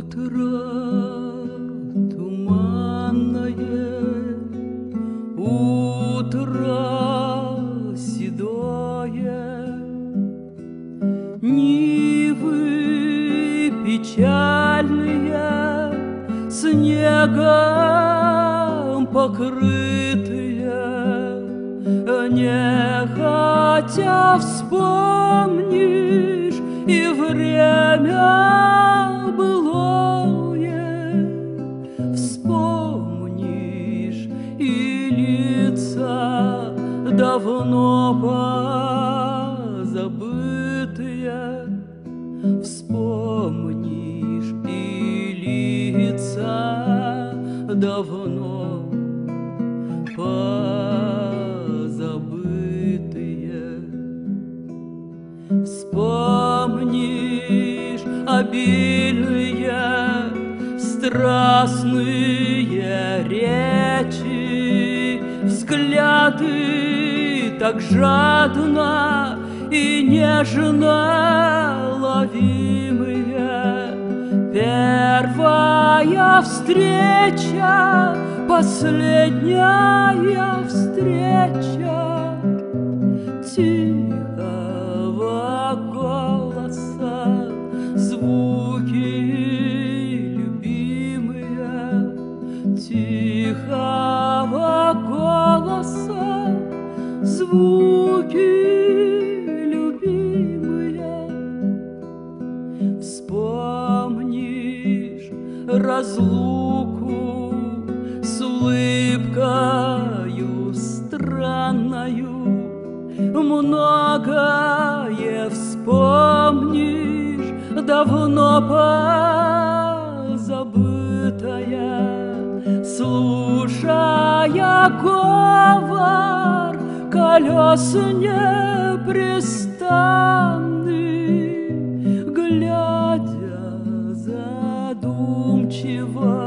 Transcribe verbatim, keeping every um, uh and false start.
Утро туманное, утро седое, нивы печальные, снегом покрытые, нехотя вспомнишь и время былое, вспомнишь и лица давно позабытые, вспомнишь и лица давно позабытые, вспомнишь обильные страстные речи, взгляды так жадно и нежно ловимые, первая встреча, последняя встреча тихого голоса, звуки любимые, тихого голоса, звуки любимые, вспомнишь разлуку с улыбкою странною, многое вспомнишь, давно позабытое, слушая говор колес непрестанный, глядя задумчиво